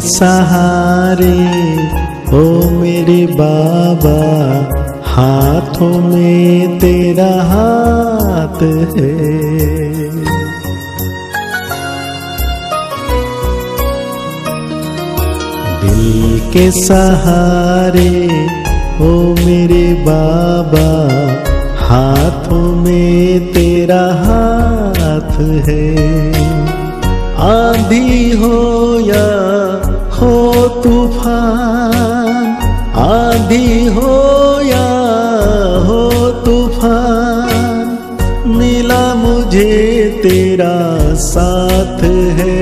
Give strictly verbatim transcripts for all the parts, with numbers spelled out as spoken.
सहारे ओ मेरे बाबा, हाथों में तेरा हाथ है। दिल के सहारे ओ मेरे बाबा, हाथों में तेरा हाथ है। आंधी हो या हो तूफान, आंधी हो या हो तूफान, मिला मुझे तेरा साथ है।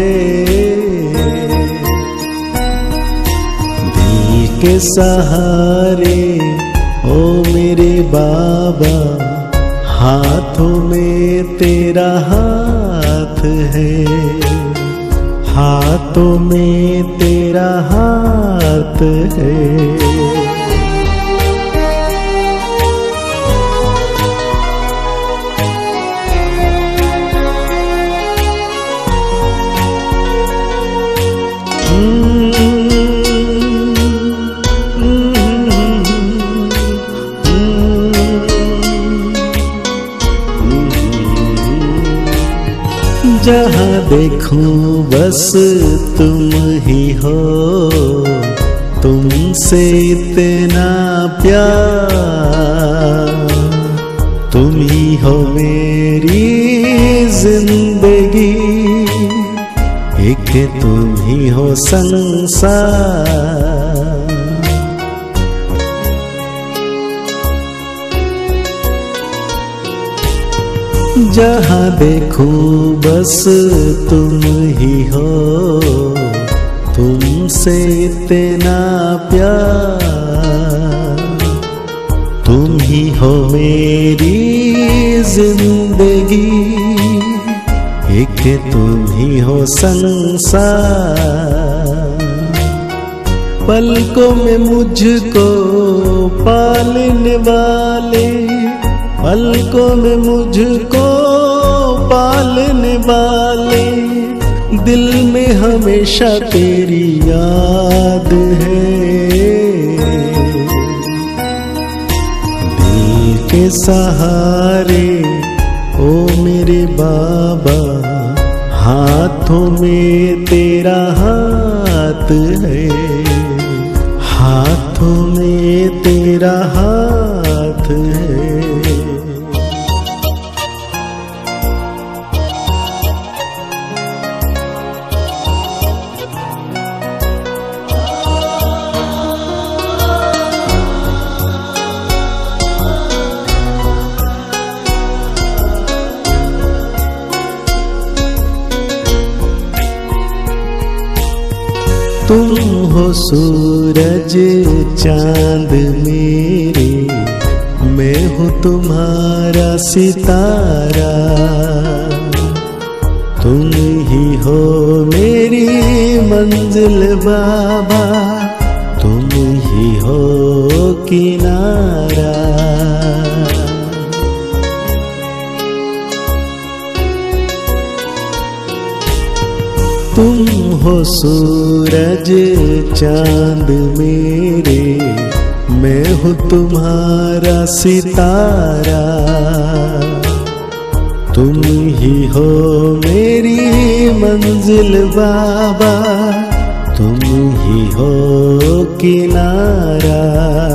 दिल के सहारे ओ मेरे बाबा, हाथों में तेरा हाथ है। हाथों में तेरा हाथ है। जहाँ देखूं बस तुम ही हो, तुमसे इतना प्यार। तुम ही हो मेरी जिंदगी, एक तुम ही हो संसार। जहाँ देखूं बस तुम ही हो, तुमसे इतना प्यार। तुम ही हो मेरी जिंदगी, एक तुम ही हो संसार। पलकों में मुझको पालने वाले, पलकों में मुझको पालने वाले, दिल में हमेशा तेरी याद है। दिल के सहारे ओ मेरे बाबा, हाथों में तेरा हाथ है। हाथों में तेरा हाथ है। तुम हो सूरज चांद मेरे, मैं हूँ तुम्हारा सितारा। तुम ही हो मेरी मंजिल बाबा, तुम ही हो किनारा। तुम हो सूरज चांद मेरे, मैं हूँ तुम्हारा सितारा। तुम ही हो मेरी मंजिल बाबा, तुम ही हो किनारा।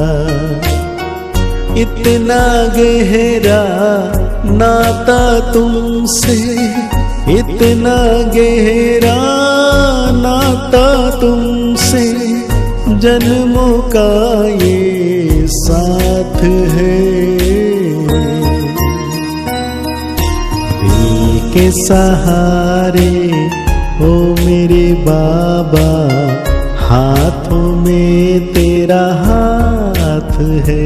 इतना गहरा नाता तुमसे, इतना गहरा नाता तुमसे, जन्मों का ये साथ है। दिल के सहारे ओ मेरे बाबा, हाथों में तेरा हाथ है।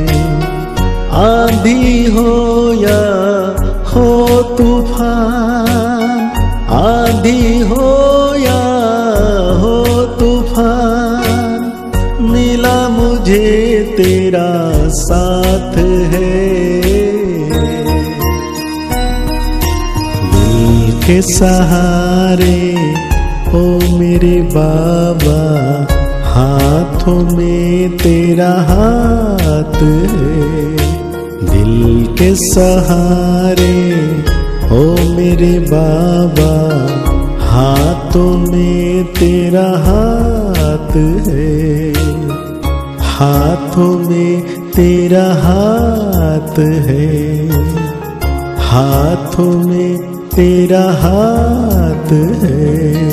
आंधी हो या हो तूफान, आंधी हो या हो तूफान, मिला मुझे तेरा साथ है। दिल के सहारे हो मेरे बाबा, हाथों में तेरा हाथ है। दिल के सहारे हो मेरे बाबा, हाथों में तेरा हाथ है। हाथों में तेरा हाथ है, हाथों में तेरा हाथ है।